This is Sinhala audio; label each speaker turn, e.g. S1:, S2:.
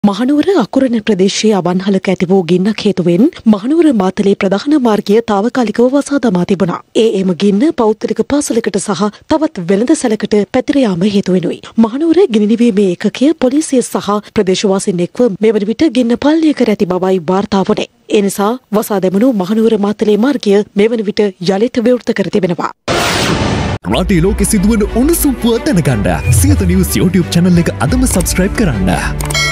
S1: මහනුවර අකුරණ ප්‍රදේශයේ අවන්හලක ඇති වූ ගින්නක් හේතුවෙන් මහනුවර මාතලේ ප්‍රධාන මාර්ගය తాවකාලිකව වසා දමා තිබුණා. එම ගින්න පෞද්ගලික පාසලකට සහ තවත් වෙළඳසැලකට පැතිර යාම හේතු වෙනුයි. මහනුවර ගිනි නිවීමේ ඒකකය පොලිසිය සහ ප්‍රදේශවාසීන් එක්ව මෙවන විට ගින්න පාලනය කර ඇති බවයි වාර්තා වුණේ. ඒ නිසා වසා දැමුණු මහනුවර මාතලේ මාර්ගය මෙවන විට යළිත් විවෘත කර තිබෙනවා.
S2: රටේ ලෝකෙ සිදුවන උණුසුම් පුවත් දැනගන්න සියත නිවුස් YouTube channel එක අදම subscribe කරන්න.